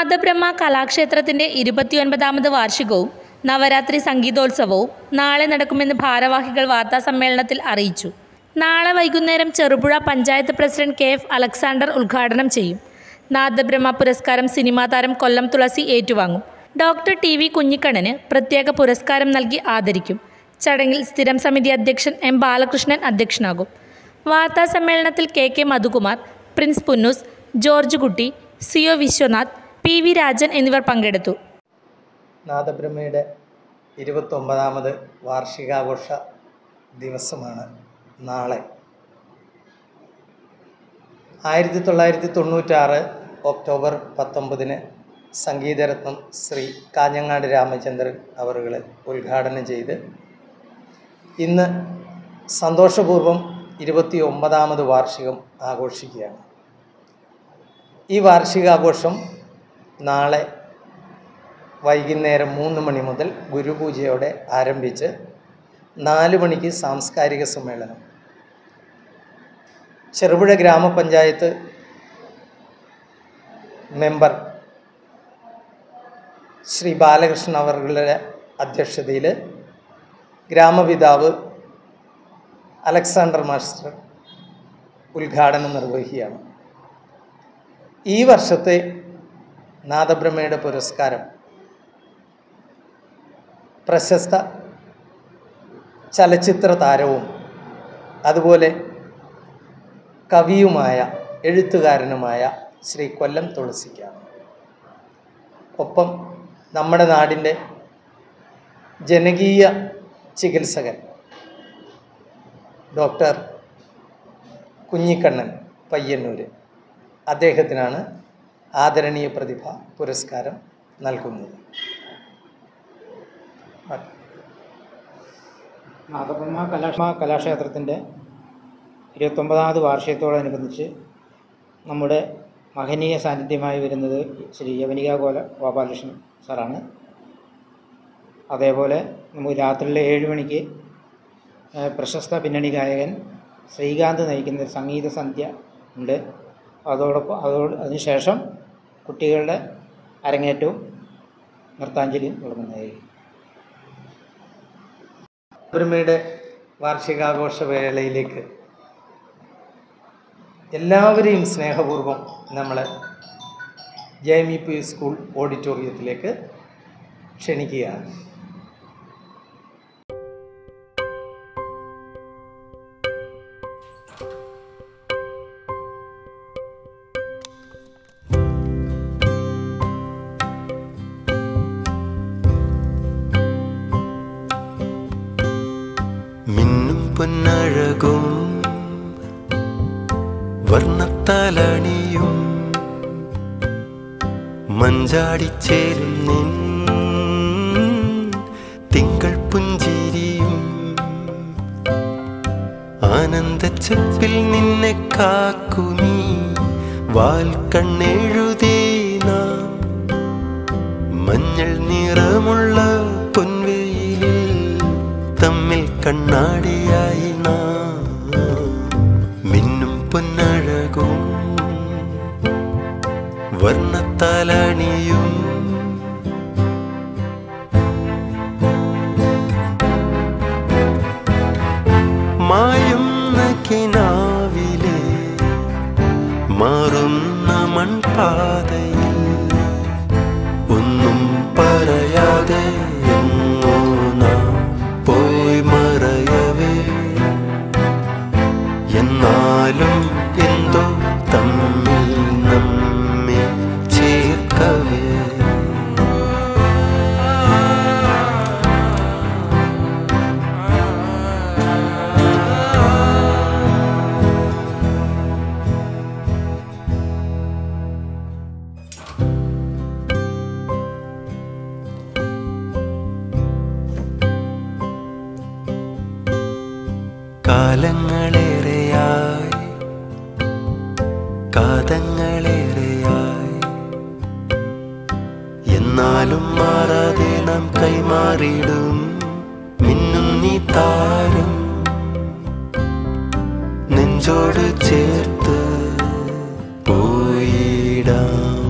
നാദബ്രഹ്മ കലാക്ഷേത്രത്തിൻ്റെ 29ാമത് വാർഷികവും നവരാത്രി സംഗീതോത്സവവും നാളെ നടക്കുമെന്ന് ഭാരവാഹികൾ വാർത്താസമ്മേളനത്തിൽ അറിയിച്ചു. നാളെ വൈകുന്നേരം ചെറുപുഴ പഞ്ചായത്ത് പ്രസിഡന്റ് KF അലക്സാണ്ടർ ഉദ്ഘാടനം ചെയ്യും. നാദബ്രഹ്മ പുരസ്കാരം സിനിമാ താരം കൊല്ലം തുളസി ഏറ്റുവാങ്ങും. ഡോക്ടർ TV കുഞ്ഞിക്കണ്ണന് പ്രത്യേക പുരസ്കാരം നൽകി ആദരിക്കും. ചടങ്ങിൽ സ്ഥിരം സമിതി അധ്യക്ഷൻ M ബാലകൃഷ്ണൻ അധ്യക്ഷനാകും. വാർത്താസമ്മേളനത്തിൽ KK Madhukumar, Prince Punnoose, George Kutty, CO Viswanath, PV Rajan എന്നിവർ പങ്കെടുത്തു. നാദബ്രഹ്മയുടെ 29ാമത് വാർഷികാഘോഷ ദിവസമാണ് നാളെ. 1996 ഒക്ടോബർ 19 സംഗീതരത്നം ശ്രീ കാഞ്ഞങ്ങാട് രാമചന്ദ്രൻ അവറുകളെ ഉദ്ഘാടനം ചെയ്ത് ഇന്ന് സന്തോഷപൂർവ്വം 29ാമത് വാർഷികം ആഘോഷിക്കുകയാണ്. ഈ വാർഷികാഘോഷം നാളെ വൈകുന്നേരം 3 മണി മുതൽ ഗുരുപൂജയോടെ ആരംഭിച്ച് 4 മണിക്ക് സാംസ്കാരിക സമ്മേളനം. ചെറുപുഴ ഗ്രാമപഞ്ചായത്ത് മെമ്പർ ശ്രീ ബാലകൃഷ്ണൻ അവരുടെ അധ്യക്ഷതയിൽ ഗ്രാമപിതാവ് അലക്സാണ്ടർ മാസ്റ്റർ ഉദ്ഘാടനം നിർവഹിക്കുകയാണ്. ഈ വർഷത്തെ നാദബ്രഹ്മയുടെ പുരസ്കാരം പ്രശസ്ത ചലച്ചിത്ര താരവും അതുപോലെ കവിയുമായ എഴുത്തുകാരനുമായ ശ്രീ കൊല്ലം തുളസിക്കാണ്. ഒപ്പം നമ്മുടെ നാടിൻ്റെ ജനകീയ ചികിത്സകൻ ഡോക്ടർ കുഞ്ഞിക്കണ്ണൻ പയ്യന്നൂർ, അദ്ദേഹത്തിനാണ് ആദരണീയ പ്രതിഭ പുരസ്കാരം നൽകുന്നത്. നാദബ്രഹ്മ കലാക്ഷേത്രത്തിൻ്റെ 29ാമത് വാർഷികത്തോടനുബന്ധിച്ച് നമ്മുടെ മഹനീയ സാന്നിധ്യമായി വരുന്നത് ശ്രീ യവനിക ഗോപാലകൃഷ്ണൻ സാറാണ്. അതേപോലെ നമുക്ക് രാത്രിയിലെ 7 മണിക്ക് പ്രശസ്ത പിന്നണി ഗായകൻ ശ്രീകാന്ത് നയിക്കുന്ന സംഗീത സന്ധ്യ ഉണ്ട്. അതിനുശേഷം കുട്ടികളുടെ അരങ്ങേറ്റവും നൃത്താഞ്ജലിയും തുടങ്ങുന്നതായിരിക്കും. നാദബ്രഹ്മയുടെ വാർഷികാഘോഷ വേളയിലേക്ക് എല്ലാവരെയും സ്നേഹപൂർവ്വം നമ്മൾ JMEP സ്കൂൾ ഓഡിറ്റോറിയത്തിലേക്ക് ക്ഷണിക്കുകയാണ്. മിന്നും പൊന്നഴകും വർണ്ണത്തലണിയും മഞ്ചാടിച്ചേരും നിൻ തിങ്കൾ പുഞ്ചിരിയും ആനന്ദച്ചപ്പിൽ നിന്നെ കാക്കുമീ വാൽ കണ്ണെഴുതേ നാം മഞ്ഞൾ നിറമുള്ള പൊൻവെയിലിൽ തമ്മിൽ കണ്ണാടിയായി നാം മിന്നും പൊന്നഴകും വർണ്ണത്തലണിയും മായുന്ന കിനാവിലെ മാറുന്ന മൺപാതയിൽ ഒന്നും പറയാതെ എങ്ങോ നാം പോയി മറയവേ എന്നാലും എന്തോ തമ്മിൽ നമ്മെ ചേർക്കവേ കാലങ്ങളേറെയായി കാതങ്ങളേറെയായി എന്നാലും മാറാതെ നാം കൈമാറിയിടും മിന്നും നീ താരം നെഞ്ചോട് ചേർത്ത് പോയിടാം.